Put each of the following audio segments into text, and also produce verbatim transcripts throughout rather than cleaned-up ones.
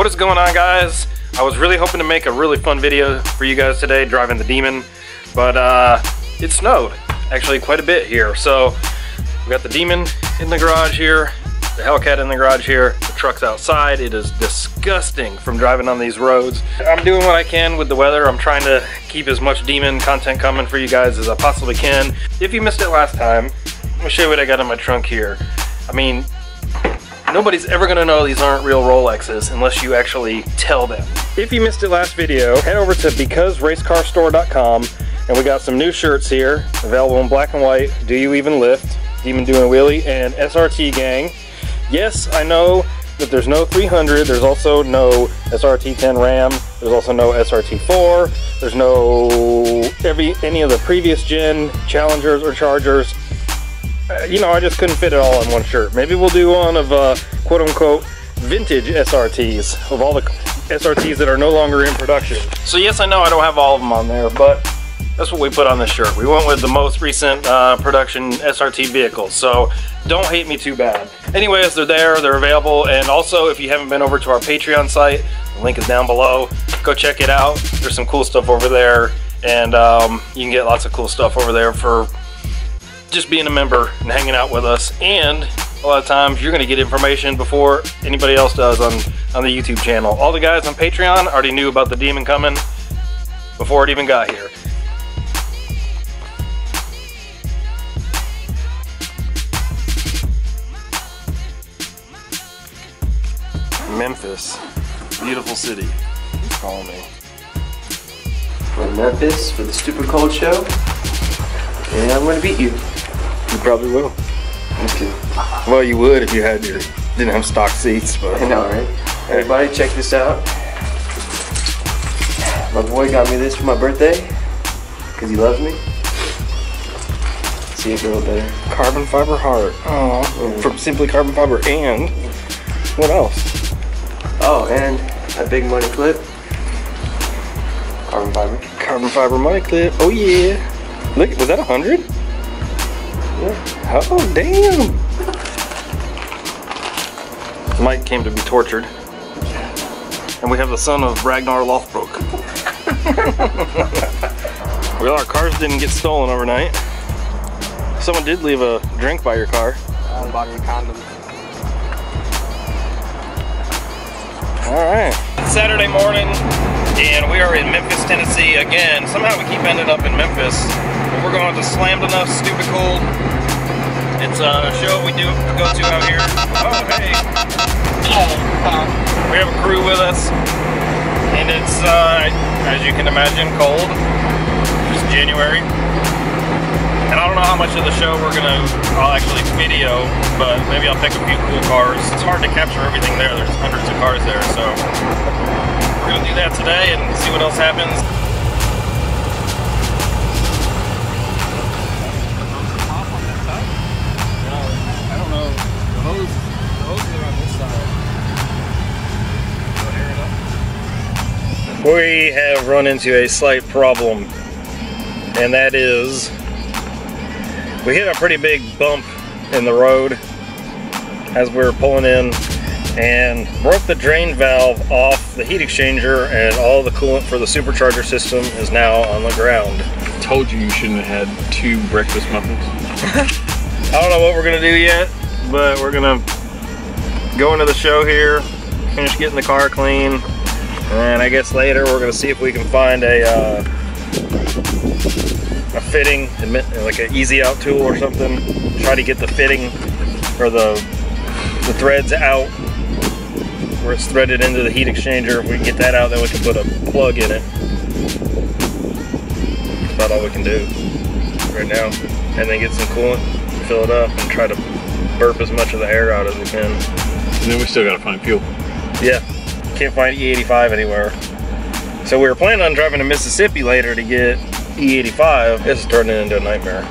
What is going on, guys? I was really hoping to make a really fun video for you guys today driving the Demon, but uh, it snowed actually quite a bit here. So we got the Demon in the garage here, the Hellcat in the garage here, the truck's outside. It is disgusting from driving on these roads. I'm doing what I can with the weather. I'm trying to keep as much Demon content coming for you guys as I possibly can. If you missed it last time, I'm gonna show you what I got in my trunk here. I mean, nobody's ever gonna know these aren't real Rolexes unless you actually tell them. If you missed it last video, head over to because race car store dot com and we got some new shirts here, available in black and white. Do You Even Lift, Demon Doing a Wheelie, and S R T Gang. Yes, I know that there's no three hundred, there's also no S R T ten Ram, there's also no S R T four, there's no every any of the previous gen Challengers or Chargers. Uh, you know, I just couldn't fit it all in one shirt. Maybe we'll do one of uh, quote-unquote vintage S R Ts, of all the S R Ts that are no longer in production. So yes, I know I don't have all of them on there, but that's what we put on this shirt. We went with the most recent uh, production S R T vehicles, so don't hate me too bad. Anyways, they're there, they're available, and also if you haven't been over to our Patreon site, the link is down below. Go check it out. There's some cool stuff over there, and um, you can get lots of cool stuff over there for just being a member and hanging out with us. And a lot of times you're gonna get information before anybody else does on, on the YouTube channel. All the guys on Patreon already knew about the Demon coming before it even got here. Memphis, beautiful city. He's calling me. We're in Memphis for the Stoopicold show, and I'm gonna beat you. You probably will. Okay. Well, you would if you had your didn't have stock seats, but I know, right? Everybody, check this out. My boy got me this for my birthday because he loves me. See it a little better. Carbon fiber heart. Oh, mm. From Simply Carbon Fiber. And what else? Oh, and a big money clip. Carbon fiber. Carbon fiber money clip. Oh yeah. Look, was that a hundred? Yeah. Oh damn. Mike came to be tortured. And we have the son of Ragnar Lothbrok. Well, our cars didn't get stolen overnight. Someone did leave a drink by your car. I bought me condoms. Alright. It's Saturday morning, and we are in Memphis, Tennessee again. Somehow we keep ending up in Memphis. But we're going to Slammed Enough Stoopicold. It's a show we do go to out here. Oh, hey. We have a crew with us, and it's, uh, as you can imagine, cold. It's January. And I don't know how much of the show we're gonna, I'll actually video, but maybe I'll pick a few cool cars. It's hard to capture everything there. There's hundreds of cars there, so we're gonna do that today and see what else happens. I don't know. The hose, the hoses are on this side. We have run into a slight problem, and that is we hit a pretty big bump in the road as we were pulling in and broke the drain valve off the heat exchanger, and all the coolant for the supercharger system is now on the ground. I told you you shouldn't have had two breakfast muffins. I don't know what we're gonna do yet, but we're gonna go into the show here, finish getting the car clean, and I guess later we're gonna see if we can find a uh, a fitting, like an easy out tool or something. Try to get the fitting or the the threads out where it's threaded into the heat exchanger. If we can get that out, then we can put a plug in it. That's about all we can do right now. And then get some coolant, fill it up, and try to burp as much of the air out as we can. And then we still gotta find fuel. Yeah, can't find E eighty-five anywhere. So we were planning on driving to Mississippi later to get E eighty-five. This is turning into a nightmare.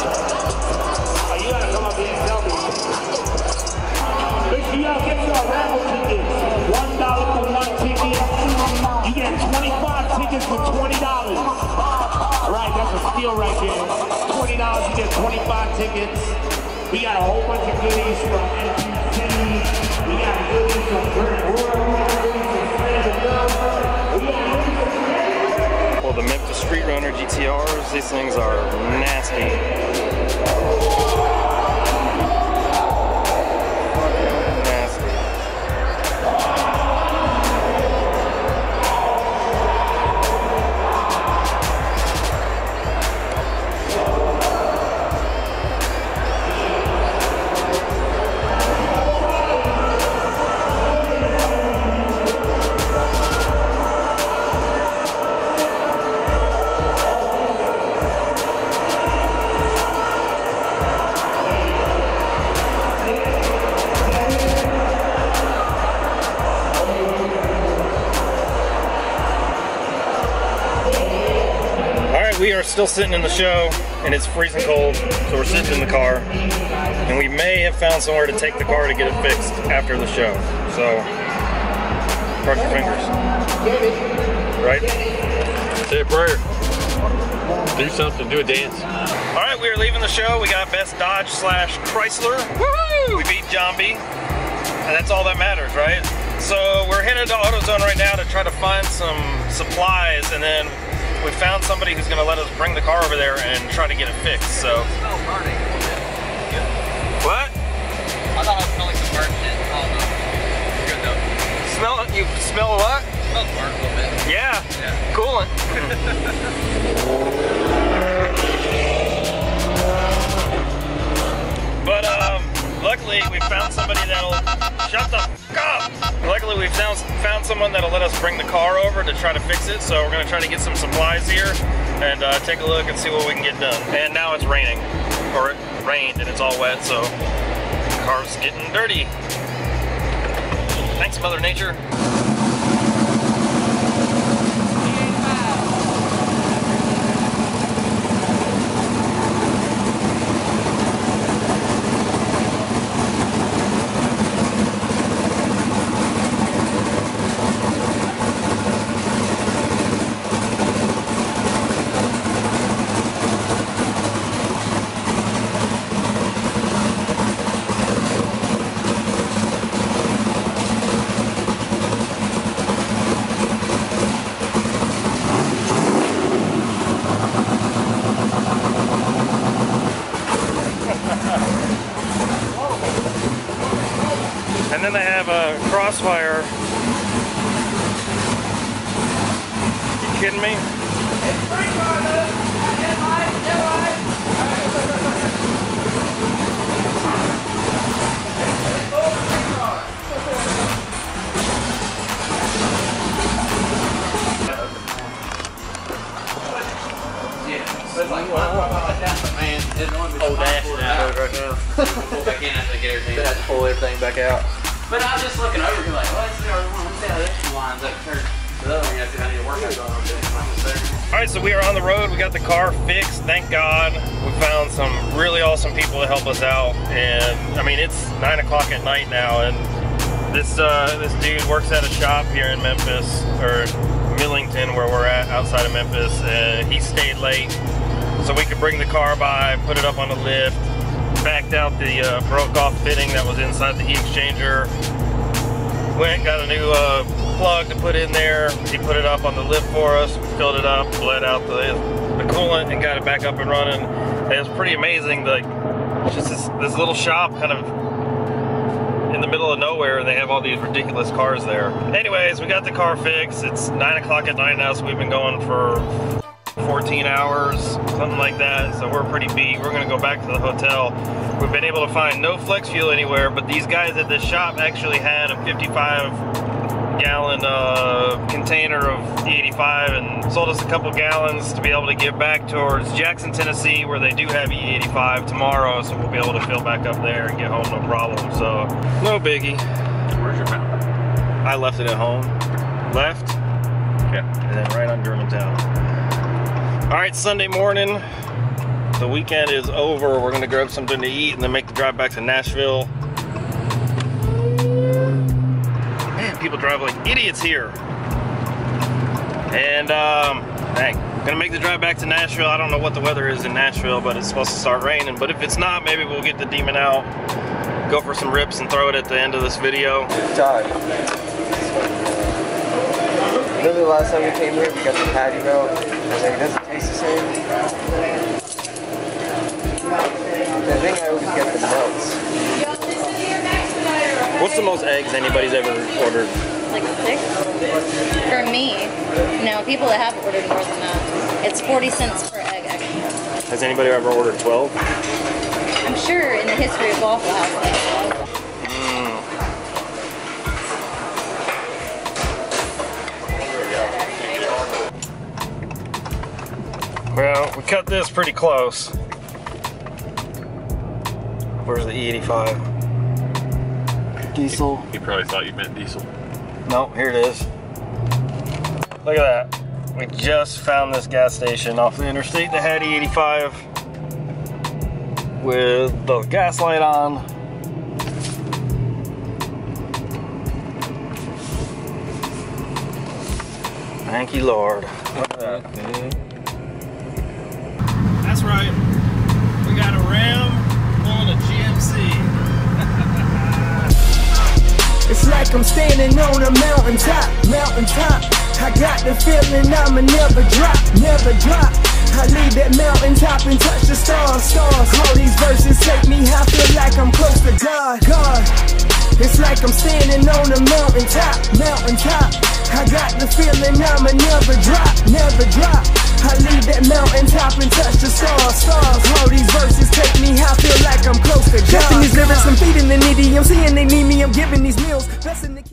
Make sure y'all get your raffle. You get twenty-five tickets. We got a whole bunch of goodies from N P C. We got goodies from Grant Royal. We got goodies from Friends of Love. We got goodies from Canada. Well, the Memphis Street Runner G T Rs, these things are nasty. We are still sitting in the show, and it's freezing cold, so we're sitting in the car, and we may have found somewhere to take the car to get it fixed after the show. So, cross your fingers. Right? Say a prayer. Do something. Do a dance. All right, we are leaving the show. We got Best Dodge slash Chrysler. Woohoo! We beat John B, and that's all that matters, right? So we're headed to AutoZone right now to try to find some supplies, and then we found somebody who's going to let us bring the car over there and try to get it fixed, so. Smell burning. What? I thought I smelled like some burnt shit. Oh no. Good though. Smell it? You smell what? It smells burnt a little bit. Yeah. Yeah. Coolant. But um, luckily we found somebody that'll shut the fuck up. Luckily we found found someone that'll let us bring the car over to try to fix it. So we're gonna try to get some supplies here and uh, take a look and see what we can get done. And now it's raining, or it rained and it's all wet, so the car's getting dirty. Thanks, Mother Nature. And then they have a Crossfire. You kidding me? Man, it's only Whole dash is out right now. pull back in after they get everything. They have to pull everything back out. But I was just looking over here like, well, let's see how this one lines up here. So I guess I need to work out on it. All right, so we are on the road. We got the car fixed, thank God. We found some really awesome people to help us out. And I mean, it's nine o'clock at night now, and this uh, this dude works at a shop here in Memphis, or Millington, where we're at, outside of Memphis, and he stayed late so we could bring the car by, put it up on the lift, backed out the uh, broke off fitting that was inside the heat exchanger, went got a new uh, plug to put in there. He put it up on the lift for us, filled it up, bled out the, the coolant, and got it back up and running. And it was pretty amazing. Like, just this, this little shop kind of in the middle of nowhere, and they have all these ridiculous cars there. Anyways, we got the car fixed. It's nine o'clock at night now, so we've been going for fourteen hours, something like that. So we're pretty beat. We're gonna go back to the hotel. We've been able to find no flex fuel anywhere, but these guys at this shop actually had a fifty-five gallon uh, container of E eighty-five and sold us a couple gallons to be able to get back towards Jackson, Tennessee, where they do have E eighty-five tomorrow, so we'll be able to fill back up there and get home no problem. So no biggie. Where's your mount? I left it at home. Left? Yeah. And then right on Germantown. All right, Sunday morning. The weekend is over. We're gonna grab something to eat and then make the drive back to Nashville. Man, people drive like idiots here. And um, dang. Gonna make the drive back to Nashville. I don't know what the weather is in Nashville, but it's supposed to start raining. But if it's not, maybe we'll get the Demon out, go for some rips, and throw it at the end of this video. Todd. Remember the last time we came here, we got the patty melt. I was like, it doesn't taste the same. I think I always get the melts. What's the most eggs anybody's ever ordered? Like six? For me, no, people that have ordered more than that. It's forty cents per egg, actually. Has anybody ever ordered twelve? I'm sure in the history of Waffle House, like twelve. Mm. Well, we cut this pretty close. Where's the E eighty-five? Diesel. He probably thought you meant diesel. Nope, here it is. Look at that. We just found this gas station off the interstate that had E eighty-five with the gas light on. Thank you, Lord. Look at that. That's right. We got a Ram pulling a G M C. It's like I'm standing on a mountaintop, mountaintop. I got the feeling I'ma never drop, never drop. I leave that mountaintop and touch the stars, stars. All these verses take me, I feel like I'm close to God, God. It's like I'm standing on a mountaintop, mountaintop. I got the feeling I'ma never drop, never drop. I leave that mountaintop and touch the stars, stars. All these verses take me, I feel like I'm close to God. Dressing these lyrics, I'm feeding the needy. I'm seeing they need me, I'm giving these meals. Blessing the